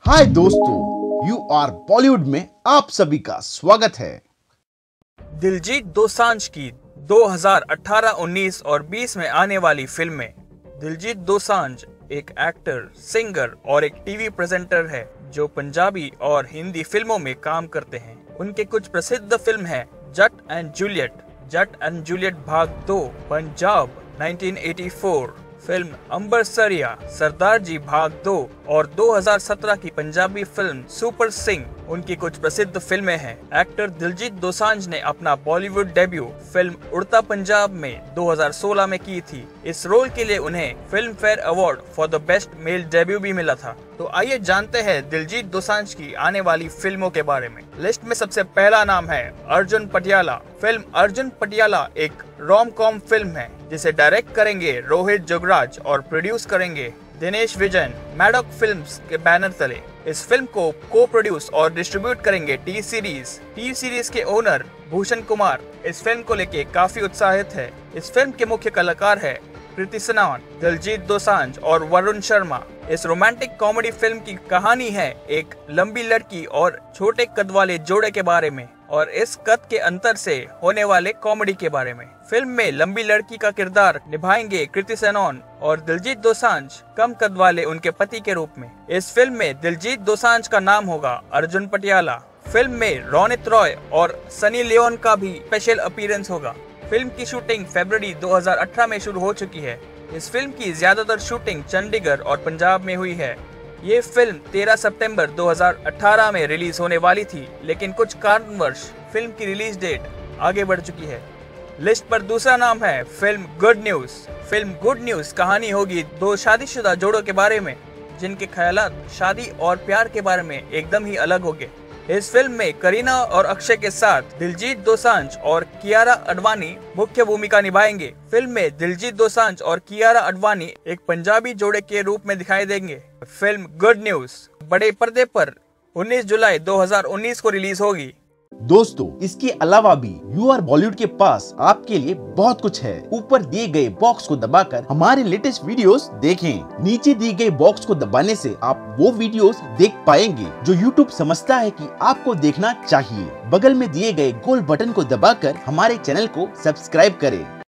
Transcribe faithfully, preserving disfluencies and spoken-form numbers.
हाय दोस्तों, you are Bollywood में आप सभी का स्वागत है। दिलजीत दोसांझ की दो हज़ार अठारह, उन्नीस और बीस में आने वाली फिल्में। दिलजीत दोसांझ एक एक्टर, सिंगर और एक टीवी प्रेजेंटर है जो पंजाबी और हिंदी फिल्मों में काम करते हैं। उनके कुछ प्रसिद्ध फिल्म हैं Jatt and Juliet, Jatt and Juliet भाग दो, पंजाब उन्नीस सौ चौरासी, फिल्म अंबर सरिया, सरदार जी भाग दो और दो हज़ार सत्रह की पंजाबी फिल्म सुपर सिंह उनकी कुछ प्रसिद्ध फिल्में हैं। एक्टर दिलजीत दोसांझ ने अपना बॉलीवुड डेब्यू फिल्म उड़ता पंजाब में दो हज़ार सोलह में की थी। इस रोल के लिए उन्हें Filmfare award for the best male debut भी मिला था। तो आइए जानते हैं दिलजीत दोसांझ की आने वाली फिल्मों के बारे में। लिस्ट में सबसे पहला नाम है अर्जुन पटियाला। फिल्म अर्जुन पटियाला एक रोम कॉम फिल्म है जिसे डायरेक्ट करेंगे रोहित जोगराज और प्रोड्यूस करेंगे दिनेश विजयन मैडॉक फिल्म्स के बैनर तले। इस फिल्म को को प्रोड्यूस और डिस्ट्रीब्यूट करेंगे टी सीरीज। टी सीरीज के ओनर भूषण कुमार इस फिल्म को लेके काफी उत्साहित है। इस फिल्म के मुख्य कलाकार है कृति सनॉन, दिलजीत दोसांझ और वरुण शर्मा। इस रोमांटिक कॉमेडी फिल्म की कहानी है एक लंबी लड़की और छोटे कद वाले जोड़े के बारे में और इस कद के अंतर से होने वाले कॉमेडी के बारे में। फिल्म में लंबी लड़की का किरदार निभाएंगे कृति सनॉन और दिलजीत दोसांझ कम कद वाले उनके पति के रूप में। इस फिल्म में दिलजीत दोसांझ का नाम होगा अर्जुन पटियाला। फिल्म में रोनित रॉय और सनी लियोन का भी स्पेशल अपीयरेंस होगा। फिल्म की शूटिंग फरवरी दो हज़ार अठारह में शुरू हो चुकी है। इस फिल्म की ज्यादातर शूटिंग चंडीगढ़ और पंजाब में हुई है। ये फिल्म तेरह सितंबर दो हज़ार अठारह में रिलीज होने वाली थी, लेकिन कुछ कारणवश फिल्म की रिलीज डेट आगे बढ़ चुकी है। लिस्ट पर दूसरा नाम है film Good News. Film Good News कहानी होगी दो शादीशुदा जोड़ों के बारे में जिनके ख्यालात शादी और प्यार के बारे में एकदम ही अलग होंगे। इस फिल्म में करीना और अक्षय के साथ दिलजीत दोसांझ और कियारा अडवाणी मुख्य भूमिका निभाएंगे। फिल्म में दिलजीत दोसांझ और कियारा अडवाणी एक पंजाबी जोड़े के रूप में दिखाई देंगे। फिल्म गुड न्यूज बड़े पर्दे पर उन्नीस जुलाई दो हज़ार उन्नीस को रिलीज होगी। दोस्तों, इसके अलावा भी यू आर बॉलीवुड के पास आपके लिए बहुत कुछ है। ऊपर दिए गए बॉक्स को दबाकर हमारे लेटेस्ट वीडियोस देखें। नीचे दिए गए बॉक्स को दबाने से आप वो वीडियोस देख पाएंगे जो यूट्यूब समझता है कि आपको देखना चाहिए। बगल में दिए गए गोल बटन को दबाकर हमारे चैनल को सब्सक्राइब करें।